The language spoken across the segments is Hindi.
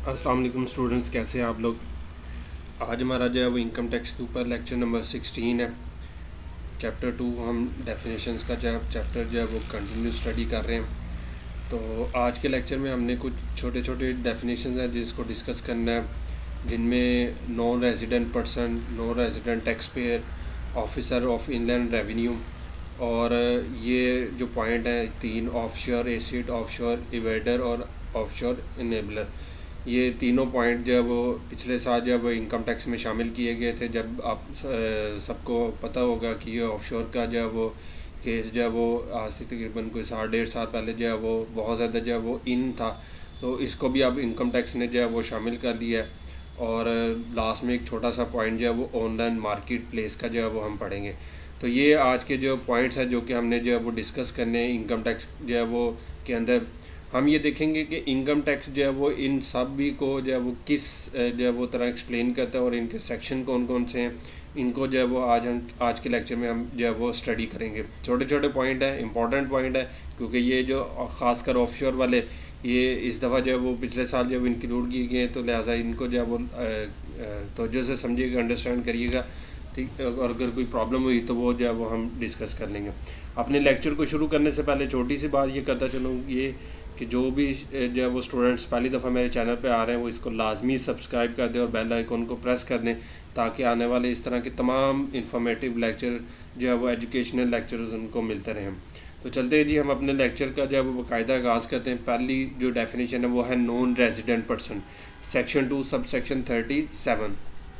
अस्सलाम वालेकुम स्टूडेंट्स, कैसे हैं आप लोग। आज हमारा जो है वो इनकम टैक्स के ऊपर लेक्चर नंबर 16 है। चैप्टर 2 हम डेफिनेशंस का चैप्टर जो है वो कंटिन्यू स्टडी कर रहे हैं। तो आज के लेक्चर में हमने कुछ छोटे छोटे डेफिनेशंस हैं जिसको डिस्कस करना है, जिनमें non resident person, non resident tax payer, officer of inland revenue और ये जो पॉइंट हैं तीन, ऑफशोर एसिड, ऑफशोर इवेडर और ऑफशोर इनेबलर, ये तीनों पॉइंट जो है वो पिछले साल जब इनकम टैक्स में शामिल किए गए थे। जब आप सबको पता होगा कि ये ऑफशोर का जो है वो केस जो है वो आज से तकरीबन कोई 1.5 साल पहले जो है वो बहुत ज़्यादा जो है वो इन था, तो इसको भी अब इनकम टैक्स ने जो है वो शामिल कर लिया है। और लास्ट में एक छोटा सा पॉइंट जो है वो ऑनलाइन मार्केट प्लेस का जो है वो हम पढ़ेंगे। तो ये आज के जो पॉइंट्स हैं जो कि हमने जो है वो डिस्कस करने हैं इनकम टैक्स जो है वो के अंदर। हम ये देखेंगे कि इनकम टैक्स जो है वो इन सब भी को जो है वो किस जो है वो तरह एक्सप्लेन करता है और इनके सेक्शन कौन कौन से हैं, इनको जो है वो आज के लेक्चर में हम जो है वो स्टडी करेंगे। छोटे छोटे पॉइंट हैं, इंपॉर्टेंट पॉइंट है, क्योंकि ये जो ख़ासकर ऑफशोर वाले ये इस दफ़ा जो है वो पिछले साल जब इंक्लूड किए गए, तो लिहाजा इनको जो है वो तवज्जो से समझिएगा, अंडरस्टैंड करिएगा, ठीक। और अगर कोई प्रॉब्लम हुई तो वो जो है वो हम डिस्कस कर लेंगे। अपने लेक्चर को शुरू करने से पहले छोटी सी बात ये करता चलूँ, ये कि जो भी जो है वो स्टूडेंट्स पहली दफ़ा मेरे चैनल पे आ रहे हैं वो इसको लाजमी सब्सक्राइब कर दें और बेल आइकन को प्रेस कर दें, ताकि आने वाले इस तरह के तमाम इंफॉर्मेटिव लेक्चर जो है वो एजुकेशनल लेक्चर्स उनको मिलते रहें। तो चलते हैं जी, हम अपने लेक्चर का जो है वो बाकायदा आगाज़ करते हैं। पहली जो डेफिनेशन है वो है non resident person, section 2 sub section 37।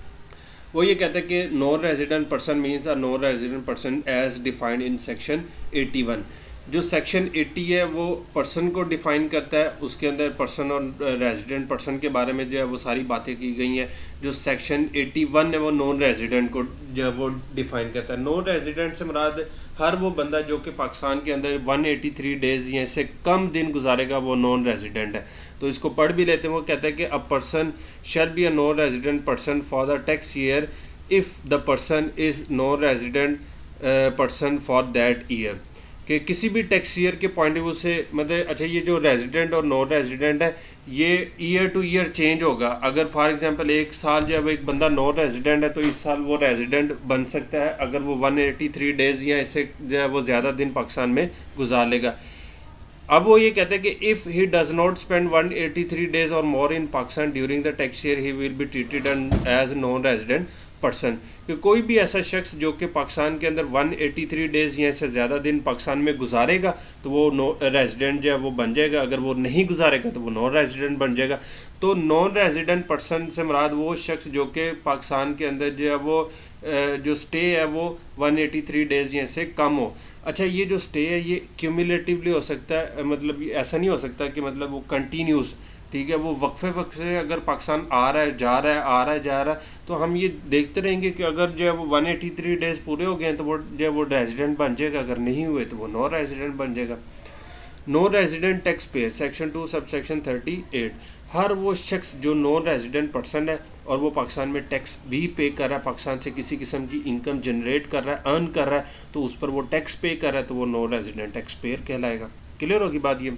वो ये कहता है कि non resident person means a non resident person as defined in section 81। जो सेक्शन 80 है वो पर्सन को डिफ़ाइन करता है, उसके अंदर पर्सन और रेजिडेंट पर्सन के बारे में जो है वो सारी बातें की गई हैं। जो सेक्शन 81 है वो नॉन रेजिडेंट को जो है वो डिफ़ाइन करता है। नॉन रेजिडेंट से मुराद हर वो बंदा जो कि पाकिस्तान के अंदर 183 डेज़ या इससे कम दिन गुजारेगा, वो नॉन रेजिडेंट है। तो इसको पढ़ भी लेते हैं। वो कहता है कि a person shall be a non resident person for the tax year if the person is non resident person for that year, कि किसी भी टैक्स ईयर के पॉइंट ऑफ व्यू से मतलब अच्छा, ये जो रेजिडेंट और नॉन रेजिडेंट है ये ईयर टू ईयर चेंज होगा। अगर फॉर एग्जांपल एक साल जब एक बंदा नॉन रेजिडेंट है तो इस साल वो रेजिडेंट बन सकता है अगर वो 183 डेज़ या इससे जो है वो ज़्यादा दिन पाकिस्तान में गुजार लेगा। अब वो ये कहते हैं कि if he does not spend 183 days or more in Pakistan during the tax year he will be treated as non resident person. कि कोई भी ऐसा शख्स जो कि पाकिस्तान के अंदर 183 डेज़ या इससे ज़्यादा दिन पाकिस्तान में गुजारेगा तो वो रेजिडेंट जो है वो बन जाएगा, अगर वो नहीं गुजारेगा तो वो नॉन रेजिडेंट बन जाएगा। तो नॉन रेजिडेंट पर्सन से मुराद वो शख्स जो कि पाकिस्तान के अंदर जो है वो जो स्टे है वो 183 डेज़ या से कम हो। अच्छा, ये जो स्टे है ये क्यूमुलेटिवली हो सकता है, मतलब ऐसा नहीं हो सकता कि मतलब वो कंटिन्यूस, ठीक है, वो वक्फे से अगर पाकिस्तान आ रहा है जा रहा है आ रहा है जा रहा है, तो हम ये देखते रहेंगे कि अगर जो है वो 183 डेज़ पूरे हो गए तो वो जो है वो रेजिडेंट बन जाएगा, अगर नहीं हुए तो वो नॉन रेजिडेंट बन जाएगा। Non resident tax payer section 2 sub section 38। हर वो शख्स जो नॉन रेजिडेंट पर्सन है और वो पाकिस्तान में टैक्स भी पे कर रहा है, पाकिस्तान से किसी किस्म की इनकम जनरेट कर रहा है, अर्न कर रहा है, तो उस पर वो टैक्स पे कर रहा है, तो वो नॉन रेजिडेंट टैक्स पेयर कहलाएगा। क्लियर होगी बात ये।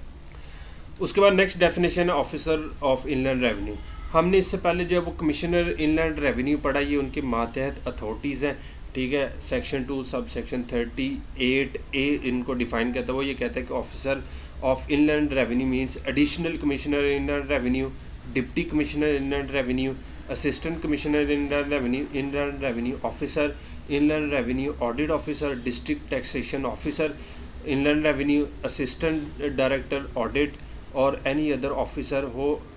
उसके बाद नेक्स्ट डेफिनेशन है ऑफिसर ऑफ इनलैंड रेवेन्यू। हमने इससे पहले जो है वो कमिश्नर इनलैंड रेवेन्यू पढ़ा, ये उनके मातहत अथॉरिटीज़ हैं, ठीक है। सेक्शन 2 सब सेक्शन 38A इनको डिफ़ाइन करता है। वो ये कहता है कि officer of inland revenue means additional commissioner inland revenue, deputy commissioner inland revenue, assistant commissioner inland revenue officer inland revenue, audit officer, district taxation officer inland revenue, assistant director audit or any other officer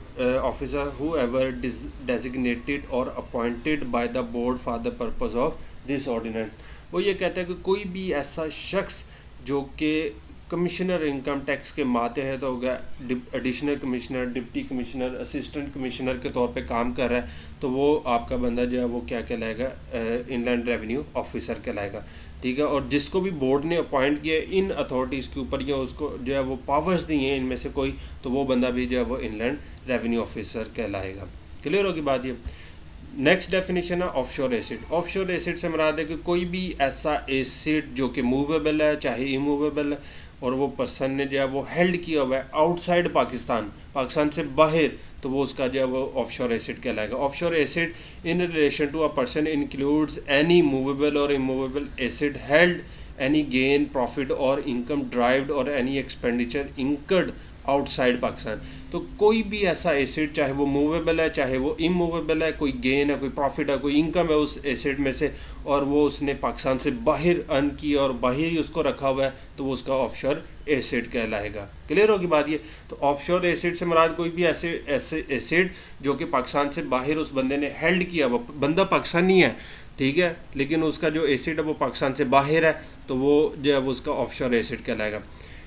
who ever designated or appointed by the board for the purpose of this ordinance। वो ये कहता है कि कोई भी ऐसा शख्स जो कि कमिश्नर इनकम टैक्स के मातहत होगा, additional commissioner, deputy commissioner, assistant commissioner के तौर पे काम कर रहा है, तो वो आपका बंदा जो है वो क्या कहलाएगा, इनलैंड रेवेन्यू ऑफिसर कहलाएगा, ठीक है। और जिसको भी बोर्ड ने अपॉइंट किया इन अथॉरिटीज़ के ऊपर या उसको जो है वो पावर्स दी हैं इनमें से कोई, तो वो बंदा भी जो है वो इनलैंड रेवेन्यू ऑफिसर कहलाएगा। क्लियर होगी बात ये। नेक्स्ट डेफिनेशन है ऑफशोर एसिड। ऑफशोर एसिड से मुराद है कि कोई भी ऐसा एसिड जो कि मूवेबल है चाहे इमूवेबल है, और वो पर्सन ने जो है वो हेल्ड किया हुआ है आउटसाइड पाकिस्तान, पाकिस्तान से बाहर, तो वो उसका जो है वो ऑफशोर एसेट कहलाएगा। Offshore asset in relation to a person includes any movable or immovable asset held, any gain profit or income derived or any expenditure incurred outside Pakistan. तो कोई भी ऐसा एसेट, चाहे वो मूवेबल है चाहे वो इमूवेबल है, कोई गेन है, कोई प्रॉफिट है, कोई इनकम है उस एसेट में से, और वो उसने पाकिस्तान से बाहर अर्न किया और बाहर ही उसको रखा हुआ है, तो वो उसका ऑफशोर एसेट कहलाएगा। क्लियर होगी बात ये। तो ऑफशोर एसेट से मुराद कोई भी ऐसे एसेट जो कि पाकिस्तान से बाहर उस बंदे ने हेल्ड किया, वो बंदा पाकिस्तानी है, ठीक है, लेकिन उसका जो एसेट है वो पाकिस्तान से बाहर है, तो वो जो है वो उसका ऑफशोर एसेट कहलाएगा।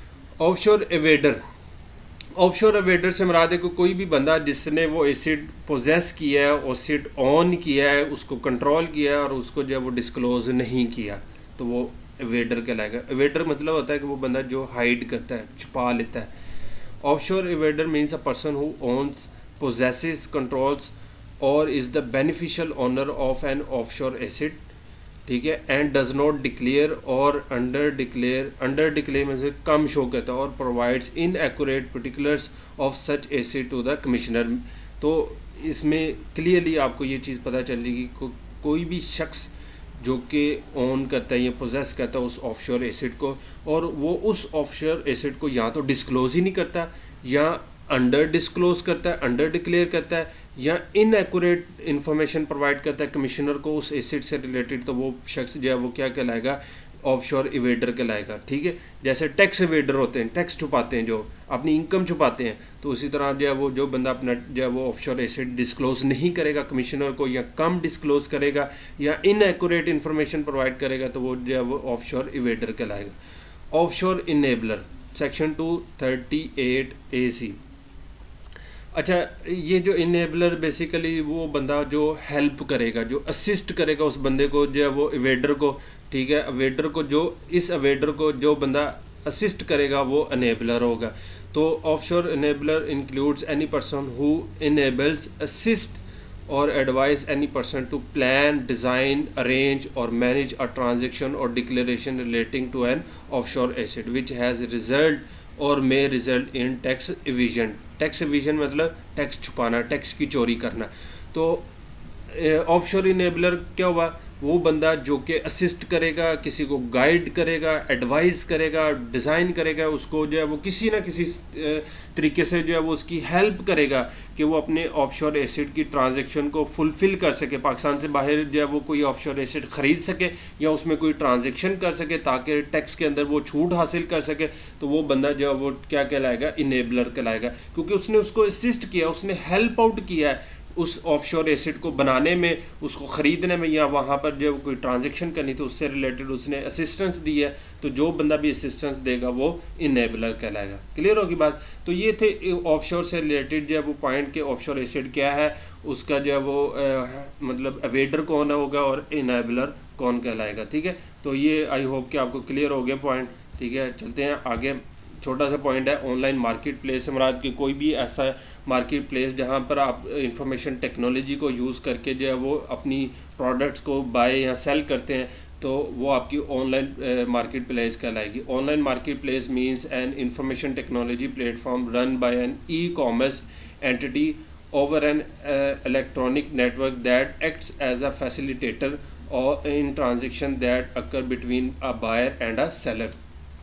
ऑफशोर एवेडर, ऑफशोर एवेडर से मुराद है कि कोई भी बंदा जिसने वो एसेट पोजेस किया है, एसेट ऑन किया है, उसको कंट्रोल किया है और उसको जो है वो डिस्क्लोज नहीं किया, तो वो एवेडर कहलाएगा। एवेडर मतलब होता है कि वो बंदा जो हाइड करता है, छुपा लेता है। Offshore evader means a person who owns, possesses, controls or is the beneficial owner of an offshore asset, ठीक है, and does not declare or under declare में से कम शो करता है, और provides inaccurate particulars of such asset to the commissioner. तो इसमें क्लियरली आपको ये चीज़ पता चलेगी कोई भी शख्स जो कि ओन करता है या पोजेस करता है उस ऑफशोर एसेट को, और वो उस ऑफशोर एसेट को या तो डिस्क्लोज ही नहीं करता, या अंडर डिस्क्लोज करता है, अंडर डिक्लेयर करता है, या इनएक्यूरेट इन्फॉर्मेशन प्रोवाइड करता है कमिश्नर को उस एसेट से रिलेटेड, तो वो शख्स जो है वो क्या कहलाएगा, ऑफशोर इवेडर कहलाएगा। ठीक है, जैसे टैक्स इवेडर होते हैं, टैक्स छुपाते हैं, जो अपनी इनकम छुपाते हैं, तो उसी तरह जो है वो जो बंदा अपना जो है वो ऑफशोर एसेट डिस्क्लोज नहीं करेगा कमिश्नर को, या कम डिस्क्लोज करेगा, या इनएक्यूरेट इन्फॉर्मेशन प्रोवाइड करेगा, तो वो जो है वो ऑफशोर इवेडर कहलाएगा। Offshore enabler, section 238 AC। अच्छा, ये जो इनेबलर बेसिकली वो बंदा जो हेल्प करेगा, जो असिस्ट करेगा उस बंदे को, जो है वो इवेडर को, ठीक है, अवेडर को, जो इस अवेडर को जो बंदा असिस्ट करेगा वो इनेबलर होगा। तो offshore enabler includes any person who enables, assist or advise any person to plan, design, arrange or manage a transaction or declaration relating to an offshore asset which has result or may result in tax evasion. Tax evasion मतलब टैक्स छुपाना, टैक्स की चोरी करना। तो ऑफशोर इनेबलर क्या हुआ, वो बंदा जो कि असिस्ट करेगा, किसी को गाइड करेगा, एडवाइस करेगा, डिज़ाइन करेगा, उसको जो है वो किसी ना किसी तरीके से जो है वो उसकी हेल्प करेगा कि वो अपने ऑफशोर एसेट की ट्रांजैक्शन को फुलफ़िल कर सके, पाकिस्तान से बाहर जो है वो कोई ऑफशोर एसेट ख़रीद सके या उसमें कोई ट्रांजैक्शन कर सके ताकि टैक्स के अंदर वो छूट हासिल कर सके। तो वो बंदा जो है वो क्या कहलाएगा, इनेबलर कहलाएगा, क्योंकि उसने उसको असिस्ट किया, उसने हेल्प आउट किया है उस ऑफशोर एसेट को बनाने में, उसको ख़रीदने में, या वहाँ पर जो कोई ट्रांजैक्शन करनी तो उससे रिलेटेड उसने असिस्टेंस दी है। तो जो बंदा भी असिस्टेंस देगा वो इनेबलर कहलाएगा। क्लियर होगी बात। तो ये थे ऑफशोर से रिलेटेड जो है वो पॉइंट के ऑफशोर एसेट क्या है, उसका जो है वो मतलब अवेडर कौन होगा और इनेबलर कौन कहलाएगा। ठीक है, तो ये आई होप कि आपको क्लियर हो गया पॉइंट। ठीक है, चलते हैं आगे। छोटा सा पॉइंट है ऑनलाइन मार्केट प्लेस से मुराद की कोई भी ऐसा मार्केट प्लेस जहाँ पर आप इंफॉर्मेशन टेक्नोलॉजी को यूज़ करके जो है वो अपनी प्रोडक्ट्स को बाय या सेल करते हैं, तो वो आपकी ऑनलाइन मार्केट प्लेस कहलाएगी। Online market place means an information technology platform run by an e-commerce entity over an electronic network that acts as a facilitator or in transaction that occur between a buyer and a seller.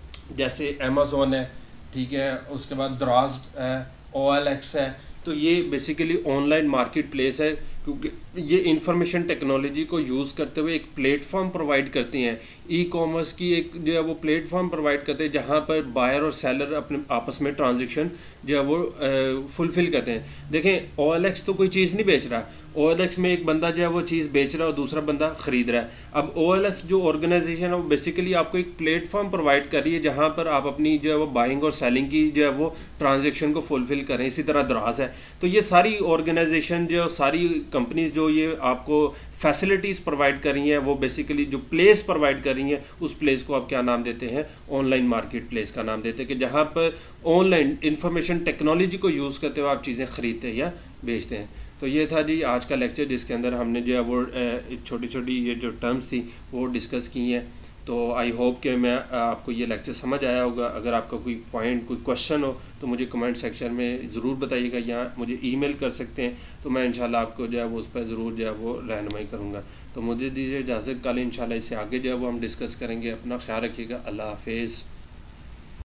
जैसे अमेज़ोन है, ठीक है, उसके बाद द्राज़्ड है, OLX है। तो ये बेसिकली ऑनलाइन मार्केट प्लेस है क्योंकि ये इंफॉर्मेशन टेक्नोलॉजी को यूज़ करते हुए एक प्लेटफॉर्म प्रोवाइड करती हैं। ई-कॉमर्स की एक जो है वो प्लेटफॉर्म प्रोवाइड करते हैं जहाँ पर बायर और सेलर अपने आपस में ट्रांजैक्शन जो है वो फुलफ़िल करते हैं। देखें, OLX तो कोई चीज़ नहीं बेच रहा, OLX में एक बंदा जो है वो चीज़ बेच रहा है और दूसरा बंदा ख़रीद रहा है। अब OLX जो ऑर्गेनाइजेशन है वो बेसिकली आपको एक प्लेटफॉर्म प्रोवाइड कर रही है जहाँ पर आप अपनी जो है वो बाइंग और सेलिंग की जो है वो ट्रांजेक्शन को फुलफ़िल करें। इसी तरह द्राज़ है। तो ये सारी ऑर्गेनाइजेशन जो सारी कंपनीज जो ये आपको फैसिलिटीज़ प्रोवाइड कर रही हैं, वो बेसिकली जो प्लेस प्रोवाइड कर रही हैं उस प्लेस को आप क्या नाम देते हैं, ऑनलाइन मार्केट प्लेस का नाम देते हैं, कि जहाँ पर ऑनलाइन इंफॉर्मेशन टेक्नोलॉजी को यूज़ करते हुए आप चीज़ें ख़रीदते हैं या बेचते हैं। तो ये था जी आज का लेक्चर जिसके अंदर हमने जो है वो छोटी छोटी ये जो टर्म्स थी वो डिस्कस की हैं। तो आई होप कि मैं आपको ये लेक्चर समझ आया होगा। अगर आपका कोई पॉइंट कोई क्वेश्चन हो तो मुझे कमेंट सेक्शन में ज़रूर बताइएगा, या मुझे ईमेल कर सकते हैं, तो मैं इंशाल्लाह आपको जो है वो उस पर ज़रूर जो है वो रहनुमाई करूँगा। तो मुझे दीजिए इजाज़त, कल इंशाल्लाह इससे आगे जो है वो हम डिस्कस करेंगे। अपना ख्याल रखिएगा। अल्लाह हाफिज़।